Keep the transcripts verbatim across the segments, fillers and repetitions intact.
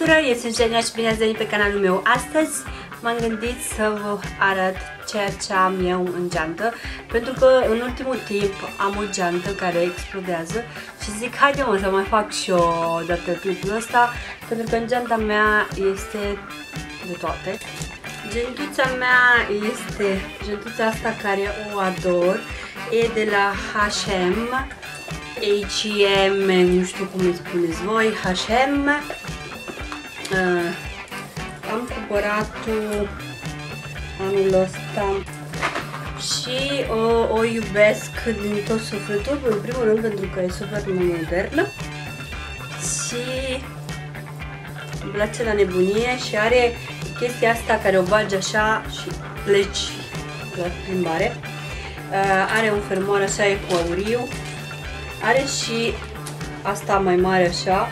tuturor, eu sunt Genia și bine ați venit pe canalul meu. Astăzi m-am gândit să vă arăt ceea ce am eu în geantă, pentru că în ultimul timp am o geantă care explodează și zic haide mă să mai fac și eu dată clipul ăsta, pentru că în geanta mea este de toate. Gentuța mea este gentuța asta care o ador, e de la H and M, H and M, nu știu cum îi spuneți voi, H and M. Uh, am cumpărat-o anul ăsta și o, o iubesc din tot sufletul, în primul rând pentru că e super modernă și îmi place la nebunie și are chestia asta care o bagi așa și pleci la plimbare. Uh, are un fermoar așa, e cu auriu, are și asta mai mare așa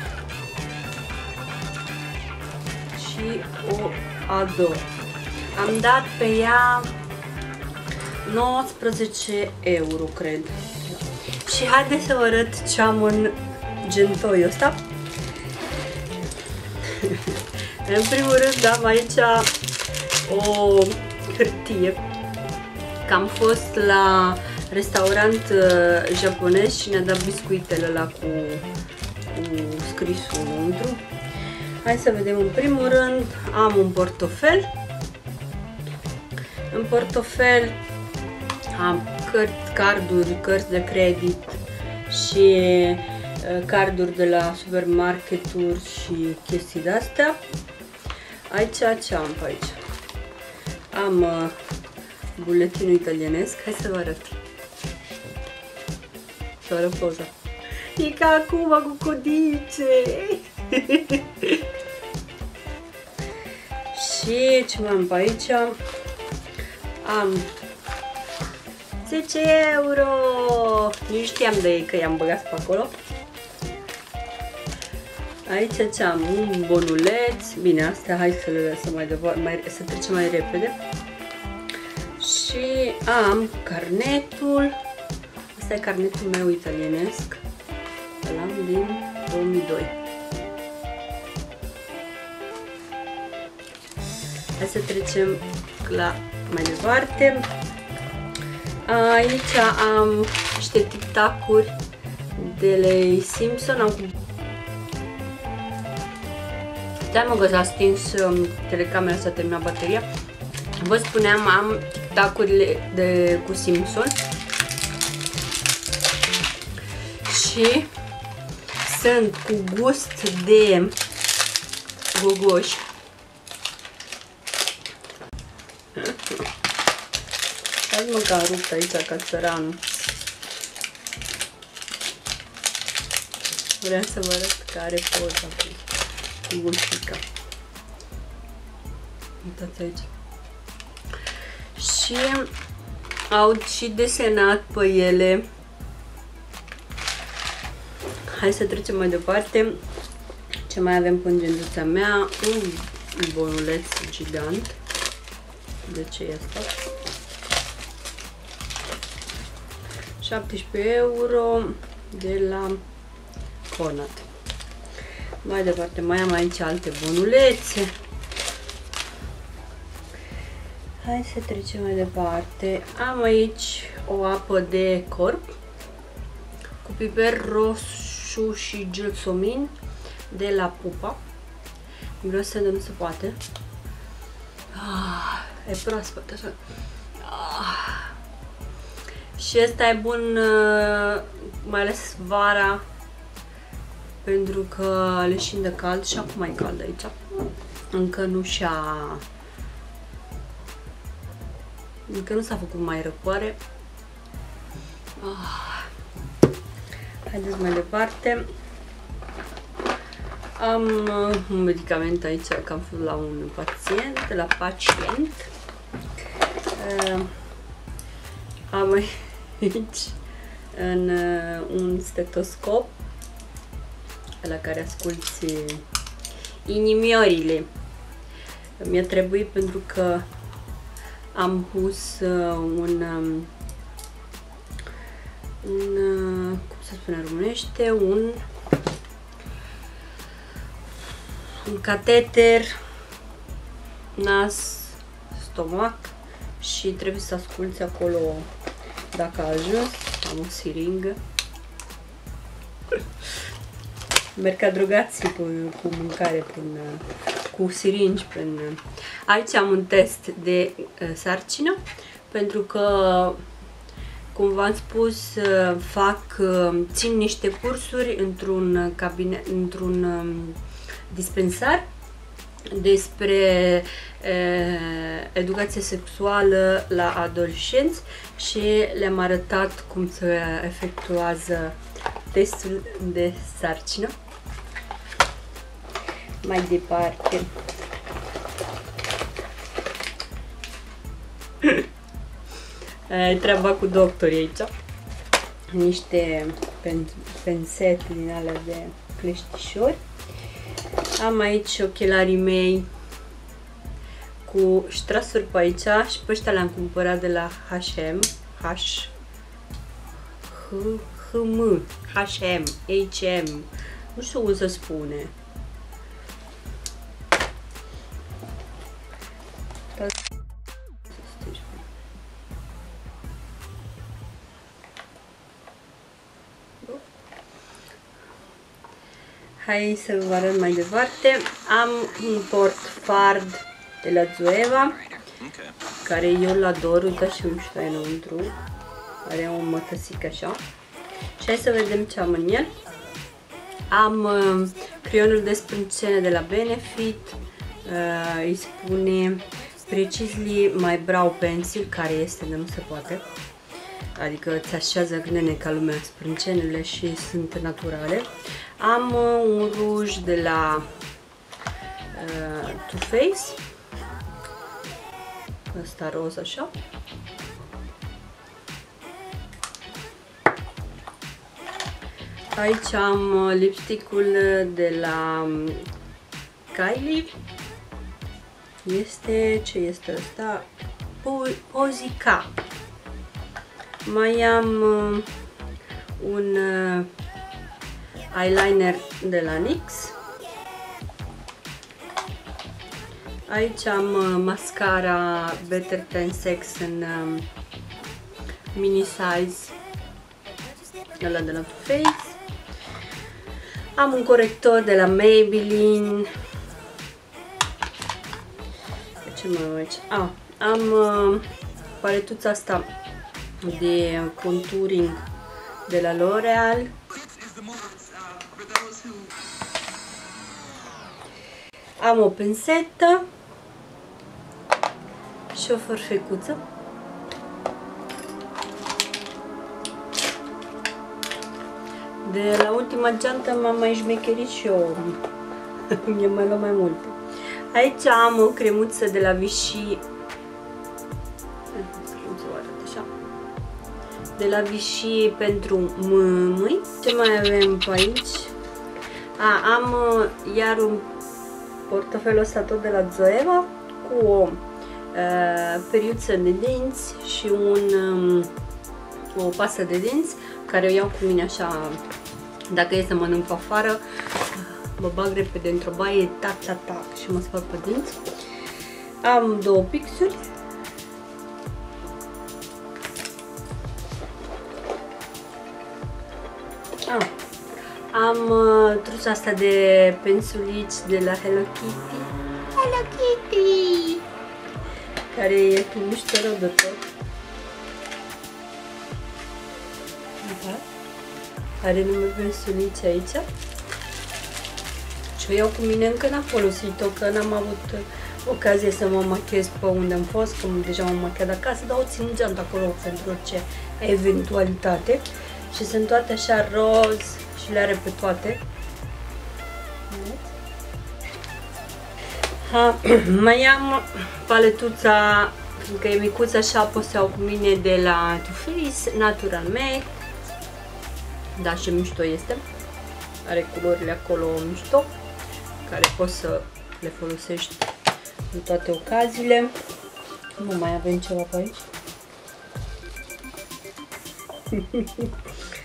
și o ador. Am dat pe ea nouăsprezece euro, cred. Și haideți să vă arăt ce am în gentoiul ăsta. În primul rând am aici o hârtie, că am fost la restaurant uh, japonez și ne-a dat biscuitele ăla cu, cu scrisul înăuntru. Hai să vedem. În primul rând am un portofel. În portofel am cărți, carduri, cărți de credit și uh, carduri de la supermarketuri și chestii de astea. Aici ce am pe aici? Am uh, buletinul italienesc. Hai să vă arăt. Să vă arăt poza. E ca acum cu codice. Și ce mai am pe aici? Am zece euro. Nu știam de ei că i-am băgat pe acolo. Aici ce am? Un bonuleț. Bine, astea hai să le lăsăm mai departe, mai, să trecem mai repede. Și am carnetul. Asta e carnetul meu italienesc. Îl am din două mii doi. Hai să trecem la mai departe. Aici am niște tic-tac-uri de la Simpson. Am Da, mă, că s-a stins um, telecamera, s-a terminat bateria. Vă spuneam, am tic-tac-urile de cu Simpson și sunt cu gust de gogoși. Hai mă că am rupt aici ca țăranul. Vreau să vă arăt că are poza cu gulfica. Uitați aici. Și au și desenat pe ele. Hai să trecem mai departe. Ce mai avem pe gentuța mea? Un bonuleț gigant. De ce e asta? șaptesprezece euro de la Conad. Mai departe mai am aici alte bonulețe. Hai să trecem mai departe. Am aici o apă de corp cu piper roșu și gelsomini de la Pupa. Miroase de nu se poate. Ah, e proaspăt așa. Ah. Și ăsta e bun mai ales vara, pentru că leșin de cald și acum e cald aici. Încă nu și-a... Încă nu s-a făcut mai răcoare. Ah. Haideți mai departe. Am un medicament aici, că am fost la un pacient, la pacient. Uh, am aici în, uh, un stetoscop la care asculti inimiorile. Mi-a trebuit pentru că am pus uh, un, um, un uh, cum se spune în românește, un un cateter, nas, stomac și trebuie să asculți acolo dacă a ajuns. Am o siringă. Merg ca drogații cu, cu mâncare, prin, cu siringi. Prin... Aici am un test de uh, sarcină, pentru că, cum v-am spus, uh, fac, uh, țin niște cursuri într-un cabinet, într-un um, dispensar despre uh, educație sexuală la adolescenți și le-am arătat cum se efectuează testul de sarcină. Mai departe, treaba cu doctorii aici. Niște pen pensete din alea de cleștișori. Am aici ochelarii mei cu ștrasuri pe aici și pe ăștia le-am cumpărat de la H and M. H H M H M H M. Nu știu cum să spune. Hai să vă arăt mai departe. Am un portfard de la Zoeva, care eu îl ador. Uitați ce mișto e înăuntru. Are un mătăsic așa. Și hai să vedem ce am în el. Am uh, creionul de sprâncene de la Benefit. Uh, îi spune Precisely My Brow Pencil, care este de nu se poate. Adică îți așează glene ca lumea sprâncenele și sunt naturale. Am uh, un ruj de la uh, Too Faced. Ăsta roz așa. Aici am lipsticul de la Kylie. Este, ce este ăsta? Pozica. Mai am un eyeliner de la N Y X. Aici am mascara Better Than Sex în mini size, ăla de la Too Faced. Am un corector de la Maybelline. Ce mai am aici? Ah, am uh, paletuța asta de contouring de la L'Oreal. Am o pensetă și o forfecuță. De la ultima geantă m-am mai șmecherit și eu. Mi-am mai luat mai multe. Aici am o cremuță de la Vichy. De la Vichy pentru mâini. Ce mai avem pe aici? A, am iar un portofelul ăsta tot de la Zoeva cu o uh, periuță de dinți și un, um, o pastă de dinți care o iau cu mine așa, dacă e să mănânc pe afară, mă bag repede într-o baie, tac, tac, tac și mă spăl pe dinți. Am două pixuri. Ah. Am uh, trusa asta de pensulici de la Hello Kitty. Hello Kitty! Care e cu niște rău de tot. Da. Are nume pensulici aici. Și o iau cu mine, încă n-am folosit-o, că n-am avut ocazie să mă machiez pe unde am fost, că deja m-am machiat acasă, dar o țin geant acolo pentru orice eventualitate. Și sunt toate așa roz și le are pe toate. Ha, mai am paletuța, fiindcă e micuță așa, pot să iau cu mine de la Too Faced, Natural Made. Da, și mișto este. Are culorile acolo mișto, care poți să le folosești în toate ocaziile. Nu mai avem ceva pe aici.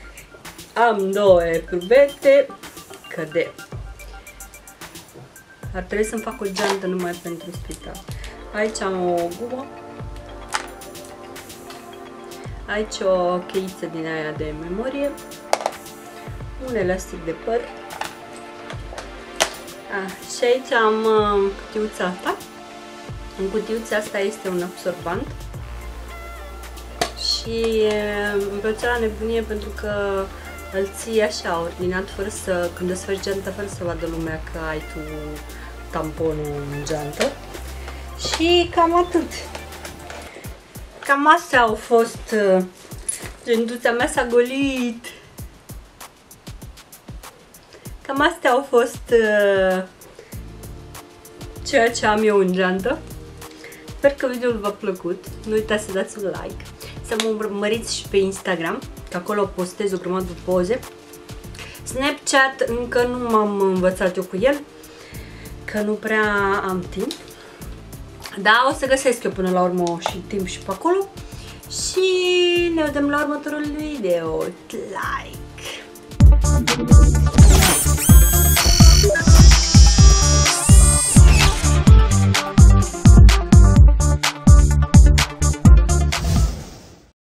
Am două eprubete, că de ar trebui să-mi fac o geantă numai pentru spital. Aici am o gumă. Aici o cheiță din aia de memorie. Un elastic de păr. Ah, și aici am uh, cutiuța asta. În cutiuța asta este un absorbant. Și uh, îmi plăcea la nebunie pentru că îl ții așa ordinat, fără să, când desfaci geanta, fără să vadă lumea că ai tu tamponul în geantă. Și cam atât. Cam astea au fost. Uh, gentuța mea s-a golit. Cam astea au fost uh, ceea ce am eu în geantă. Sper că videoul v-a plăcut. Nu uitați să dați un like. Să mă urmăriți și pe Instagram, că acolo postez o grămadă de poze. Snapchat încă nu m-am învățat eu cu el, că nu prea am timp. Da, o să găsesc eu până la urmă și timp și pe acolo. Și ne vedem la următorul video. Like!